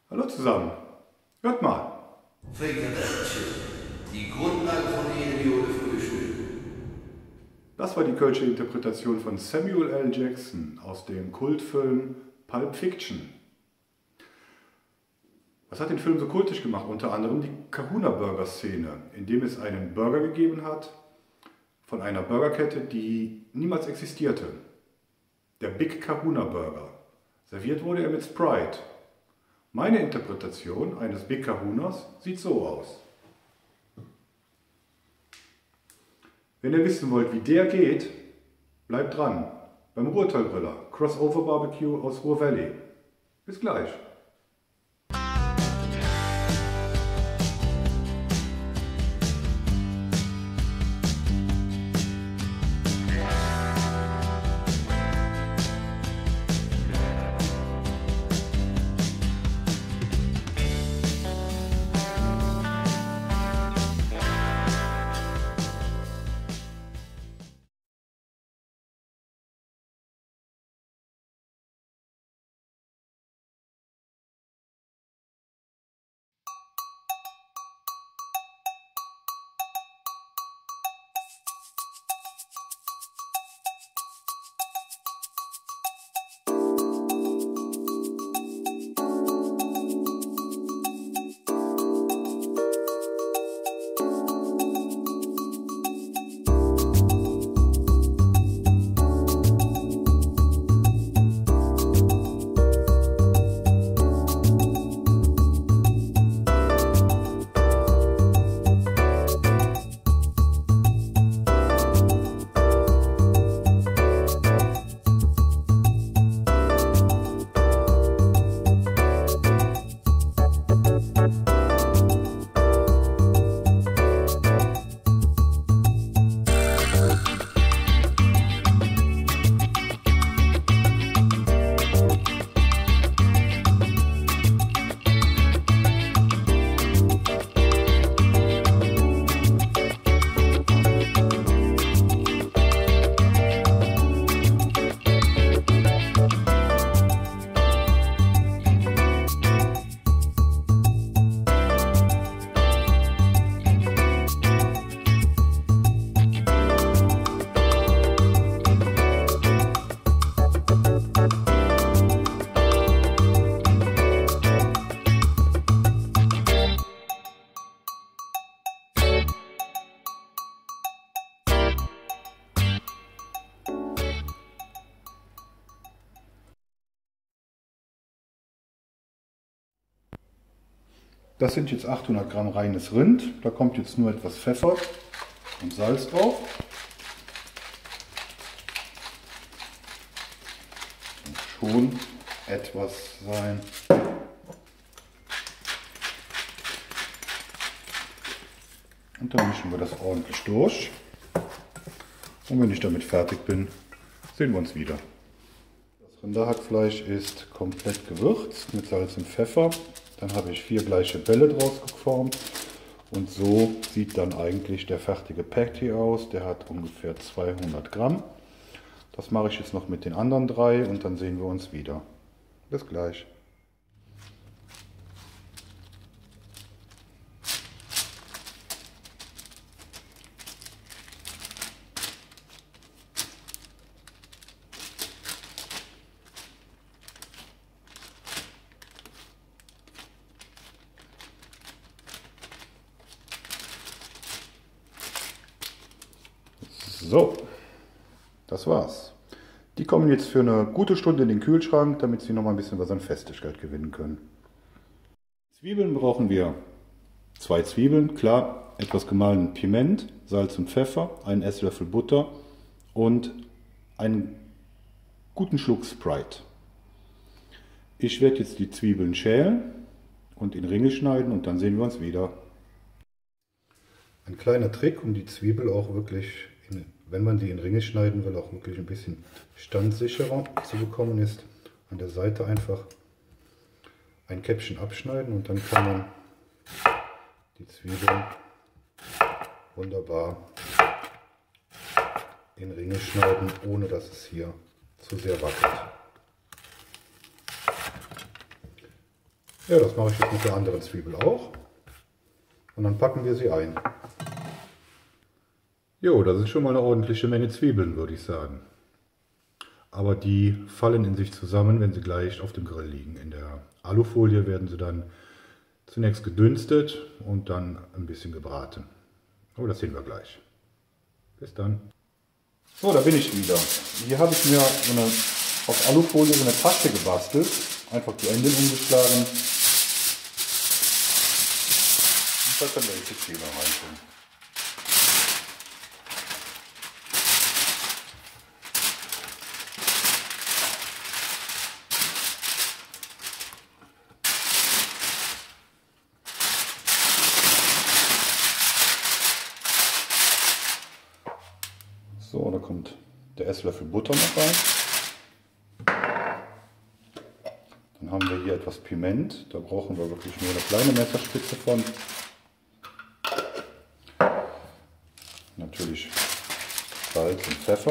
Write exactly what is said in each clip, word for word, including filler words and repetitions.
Hallo zusammen, hört mal. Frikadellchen, die Grundlage von jedem Jode Frühstück. Das war die kölsche Interpretation von Samuel L. Jackson aus dem Kultfilm Pulp Fiction. Was hat den Film so kultisch gemacht? Unter anderem die Kahuna-Burger-Szene, in dem es einen Burger gegeben hat von einer Burgerkette, die niemals existierte. Der Big Kahuna Burger. Serviert wurde er mit Sprite. Meine Interpretation eines Big Kahunas sieht so aus. Wenn ihr wissen wollt, wie der geht, bleibt dran. Beim Ruhrtalgriller, Crossover Barbecue aus Ruhr Valley. Bis gleich. Das sind jetzt achthundert Gramm reines Rind. Da kommt jetzt nur etwas Pfeffer und Salz drauf. Und schon etwas sein. Und dann mischen wir das ordentlich durch. Und wenn ich damit fertig bin, sehen wir uns wieder. Das Rinderhackfleisch ist komplett gewürzt mit Salz und Pfeffer. Dann habe ich vier gleiche Bälle draus geformt und so sieht dann eigentlich der fertige Patty aus. Der hat ungefähr zweihundert Gramm. Das mache ich jetzt noch mit den anderen drei und dann sehen wir uns wieder. Bis gleich. So, das war's. Die kommen jetzt für eine gute Stunde in den Kühlschrank, damit sie noch mal ein bisschen was an Festigkeit gewinnen können. Zwiebeln brauchen wir zwei Zwiebeln, klar, etwas gemahlenen Piment, Salz und Pfeffer, einen Esslöffel Butter und einen guten Schluck Sprite. Ich werde jetzt die Zwiebeln schälen und in Ringe schneiden und dann sehen wir uns wieder. Ein kleiner Trick, um die Zwiebel auch wirklich, in, wenn man sie in Ringe schneiden will, auch wirklich ein bisschen standsicherer zu bekommen, ist an der Seite einfach ein Käppchen abschneiden und dann kann man die Zwiebeln wunderbar in Ringe schneiden, ohne dass es hier zu sehr wackelt. Ja, das mache ich jetzt mit der anderen Zwiebel auch. Und dann packen wir sie ein. Jo, das ist schon mal eine ordentliche Menge Zwiebeln, würde ich sagen. Aber die fallen in sich zusammen, wenn sie gleich auf dem Grill liegen. In der Alufolie werden sie dann zunächst gedünstet und dann ein bisschen gebraten. Aber das sehen wir gleich. Bis dann. So, da bin ich wieder. Hier habe ich mir so eine, auf Alufolie so eine Tasche gebastelt. Einfach die Enden umgeschlagen. Und da können wir jetzt die Zwiebeln reintun. So, da kommt der Esslöffel Butter noch rein. Dann haben wir hier etwas Piment. Da brauchen wir wirklich nur eine kleine Messerspitze von. Natürlich Salz und Pfeffer.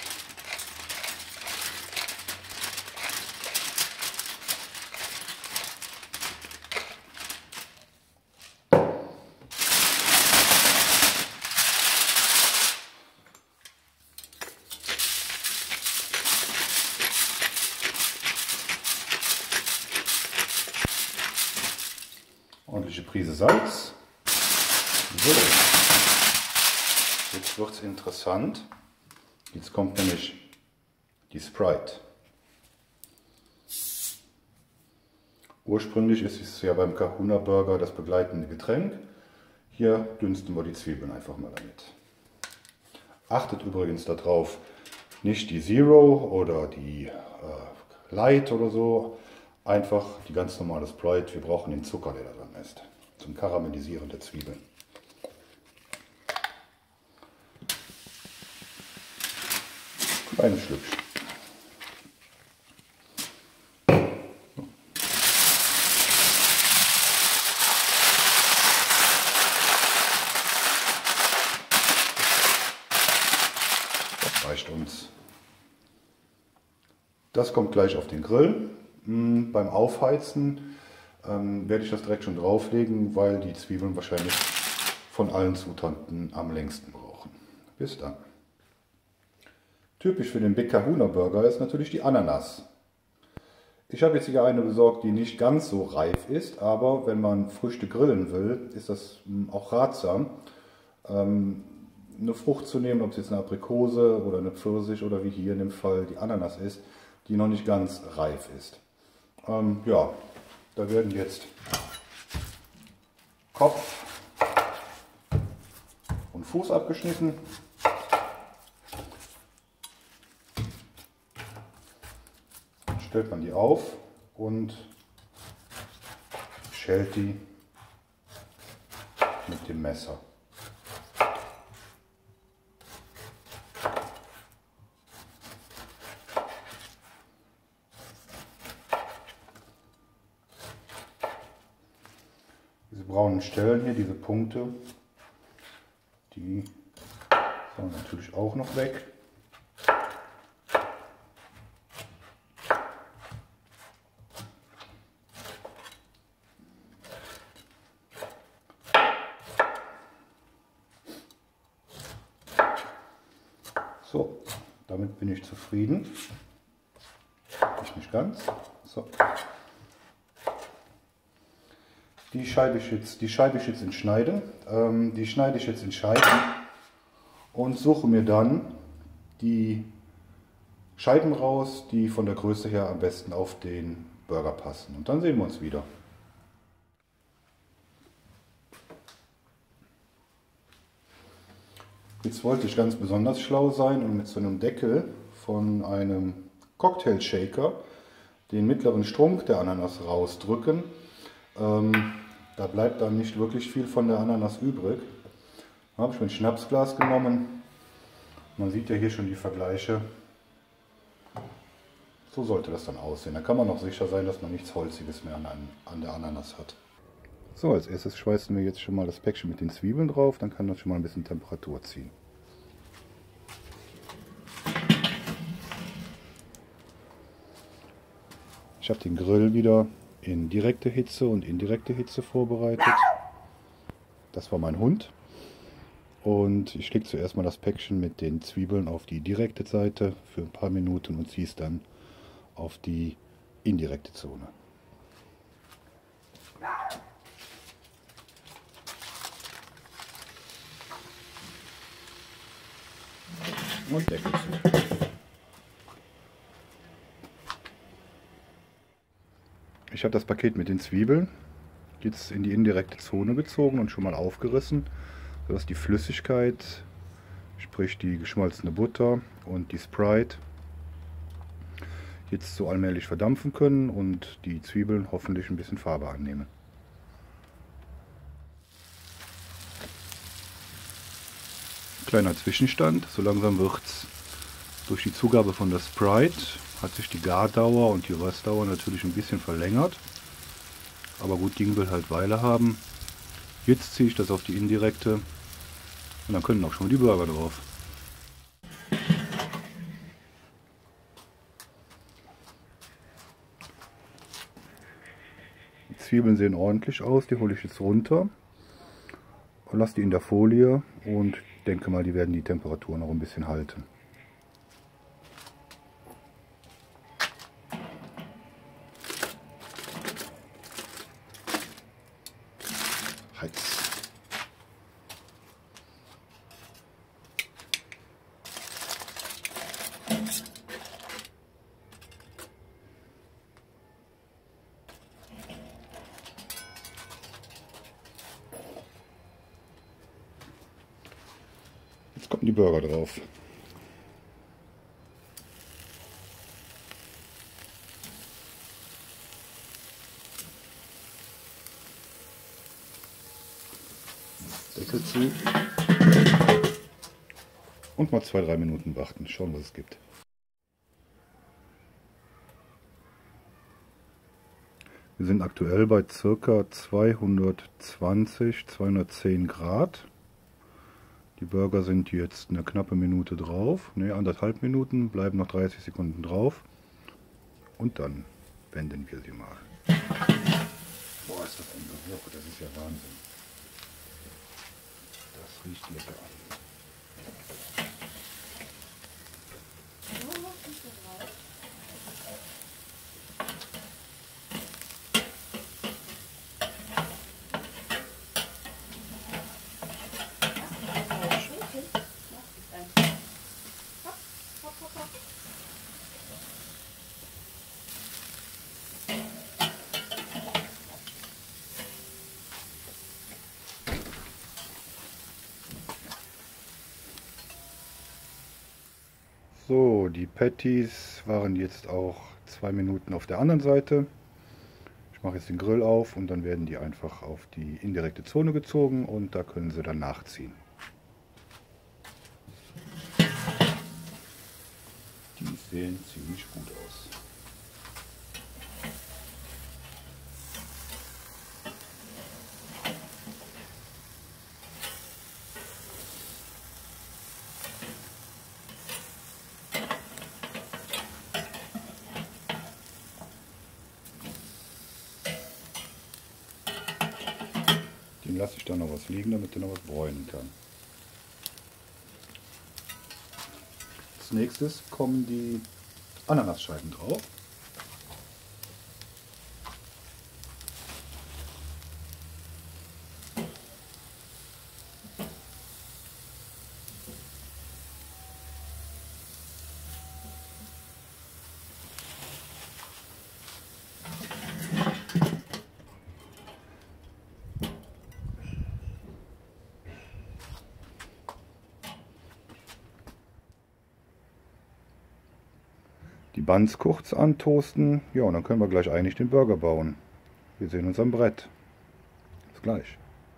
Ordentliche Prise Salz. So, jetzt wird es interessant. Jetzt kommt nämlich die Sprite. Ursprünglich ist es ja beim Kahuna Burger das begleitende Getränk. Hier dünsten wir die Zwiebeln einfach mal damit. Achtet übrigens darauf, nicht die Zero oder die äh, Light oder so. Einfach die ganz normale Sprite. Wir brauchen den Zucker, der da drin ist, zum Karamellisieren der Zwiebeln. Kleines Schlückchen. Das reicht uns. Das kommt gleich auf den Grill. Beim Aufheizen ähm, werde ich das direkt schon drauflegen, weil die Zwiebeln wahrscheinlich von allen Zutaten am längsten brauchen. Bis dann. Typisch für den Big Kahuna Burger ist natürlich die Ananas. Ich habe jetzt hier eine besorgt, die nicht ganz so reif ist, aber wenn man Früchte grillen will, ist das auch ratsam, ähm, eine Frucht zu nehmen, ob es jetzt eine Aprikose oder eine Pfirsich oder wie hier in dem Fall die Ananas ist, die noch nicht ganz reif ist. Ähm, ja, da werden jetzt Kopf und Fuß abgeschnitten. Dann stellt man die auf und schält die mit dem Messer. Diese braunen Stellen hier, diese Punkte, die sollen natürlich auch noch weg. So, damit bin ich zufrieden. Ich nicht ganz. So. Die scheibe ich jetzt, die scheibe ich jetzt in Schneide. Ähm, die schneide ich jetzt in Scheiben und suche mir dann die Scheiben raus, die von der Größe her am besten auf den Burger passen. Und dann sehen wir uns wieder. Jetzt wollte ich ganz besonders schlau sein und mit so einem Deckel von einem Cocktail Shaker den mittleren Strunk der Ananas rausdrücken. Ähm, da bleibt dann nicht wirklich viel von der Ananas übrig. Da habe ich mir ein Schnapsglas genommen. Man sieht ja hier schon die Vergleiche. So sollte das dann aussehen. Da kann man auch sicher sein, dass man nichts Holziges mehr an, an der Ananas hat. So, als erstes schweißen wir jetzt schon mal das Päckchen mit den Zwiebeln drauf. Dann kann das schon mal ein bisschen Temperatur ziehen. Ich habe den Grill wieder in direkte Hitze und indirekte Hitze vorbereitet. Das war mein Hund. Und ich lege zuerst mal das Päckchen mit den Zwiebeln auf die direkte Seite für ein paar Minuten und ziehe es dann auf die indirekte Zone. Und Deckel zu. Ich habe das Paket mit den Zwiebeln jetzt in die indirekte Zone gezogen und schon mal aufgerissen, sodass die Flüssigkeit, sprich die geschmolzene Butter und die Sprite, jetzt so allmählich verdampfen können und die Zwiebeln hoffentlich ein bisschen Farbe annehmen. Kleiner Zwischenstand, so langsam wird es durch die Zugabe von der Sprite, hat sich die Gardauer und die Röstdauer natürlich ein bisschen verlängert. Aber gut, Ding will halt Weile haben. Jetzt ziehe ich das auf die indirekte und dann können auch schon die Burger drauf. Die Zwiebeln sehen ordentlich aus, die hole ich jetzt runter und lasse die in der Folie und denke mal, die werden die Temperatur noch ein bisschen halten. Heiz. Jetzt kommen die Burger drauf. Deckel zu. Und mal zwei, drei Minuten warten. Schauen, was es gibt. Wir sind aktuell bei ca. zweihundertzwanzig, zweihundertzehn Grad. Die Burger sind jetzt eine knappe Minute drauf. Ne, anderthalb Minuten, bleiben noch dreißig Sekunden drauf. Und dann wenden wir sie mal. Boah, ist das ein Geruch, das ist ja Wahnsinn. Das riecht lecker. So, die Patties waren jetzt auch zwei Minuten auf der anderen Seite. Ich mache jetzt den Grill auf und dann werden die einfach auf die indirekte Zone gezogen und da können sie dann nachziehen. Die sehen ziemlich gut aus. Den lasse ich dann noch was liegen, damit der noch was bräunen kann. Als nächstes kommen die Ananasscheiben drauf. Die Buns kurz antoasten, ja, und dann können wir gleich eigentlich den Burger bauen. Wir sehen uns am Brett. Bis gleich.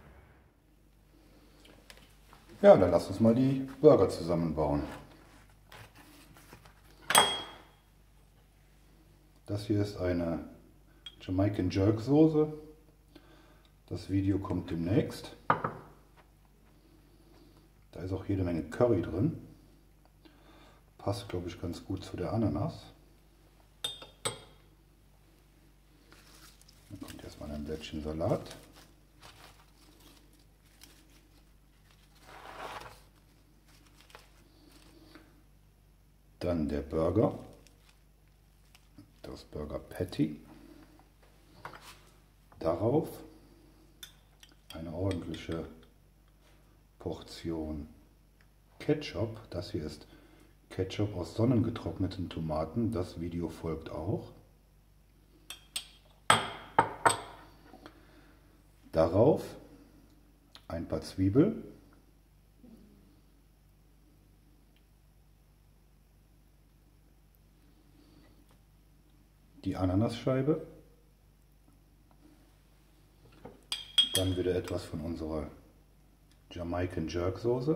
Ja, dann lasst uns mal die Burger zusammenbauen. Das hier ist eine Jamaican Jerk Soße. Das Video kommt demnächst. Da ist auch jede Menge Curry drin. Passt, glaube ich, ganz gut zu der Ananas. Dann ein Blättchen Salat. Dann der Burger, das Burger Patty. Darauf eine ordentliche Portion Ketchup. Das hier ist Ketchup aus sonnengetrockneten Tomaten. Das Video folgt auch. Darauf ein paar Zwiebeln. Die Ananasscheibe. Dann wieder etwas von unserer Jamaican Jerk Soße.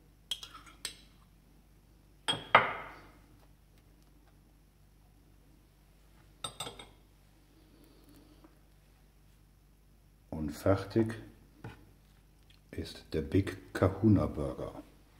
Und fertig ist der Big Kahuna Burger.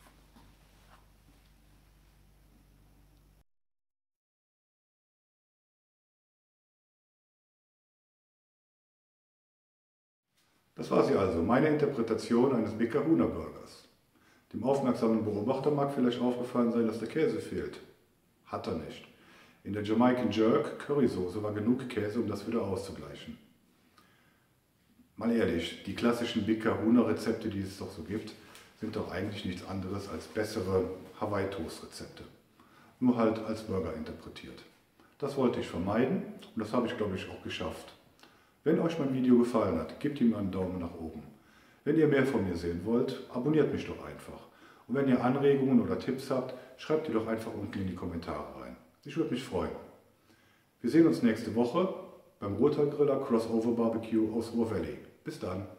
Das war sie also, meine Interpretation eines Big Kahuna Burgers. Dem aufmerksamen Beobachter mag vielleicht aufgefallen sein, dass der Käse fehlt. Hat er nicht. In der Jamaican Jerk Currysoße war genug Käse, um das wieder auszugleichen. Mal ehrlich, die klassischen Big Kahuna Rezepte, die es doch so gibt, sind doch eigentlich nichts anderes als bessere Hawaii Toast Rezepte. Nur halt als Burger interpretiert. Das wollte ich vermeiden und das habe ich, glaube ich, auch geschafft. Wenn euch mein Video gefallen hat, gebt ihm einen Daumen nach oben. Wenn ihr mehr von mir sehen wollt, abonniert mich doch einfach. Und wenn ihr Anregungen oder Tipps habt, schreibt die doch einfach unten in die Kommentare rein. Ich würde mich freuen. Wir sehen uns nächste Woche beim Rothaargriller Crossover Barbecue aus Ruhr Valley. Bis dann.